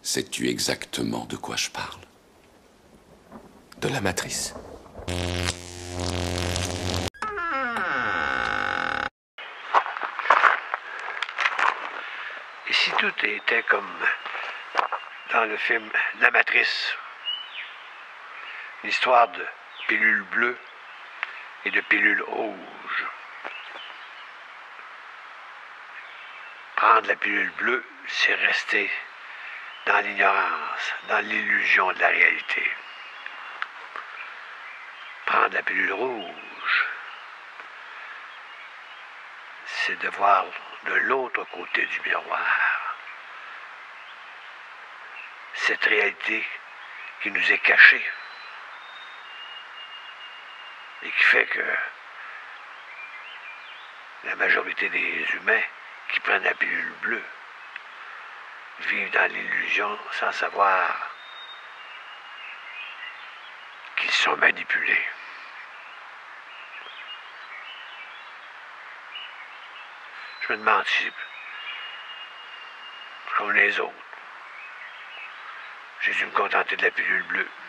Sais-tu exactement de quoi je parle? De la matrice. Et si tout était comme dans le film La Matrice, l'histoire de pilules bleues et de pilules rouges. Prendre la pilule bleue, c'est rester dans l'ignorance, dans l'illusion de la réalité. Prendre la pilule rouge, c'est de voir de l'autre côté du miroir cette réalité qui nous est cachée et qui fait que la majorité des humains qui prennent la pilule bleue vivent dans l'illusion sans savoir qu'ils sont manipulés. Je me demande si, comme les autres, j'ai dû me contenter de la pilule bleue.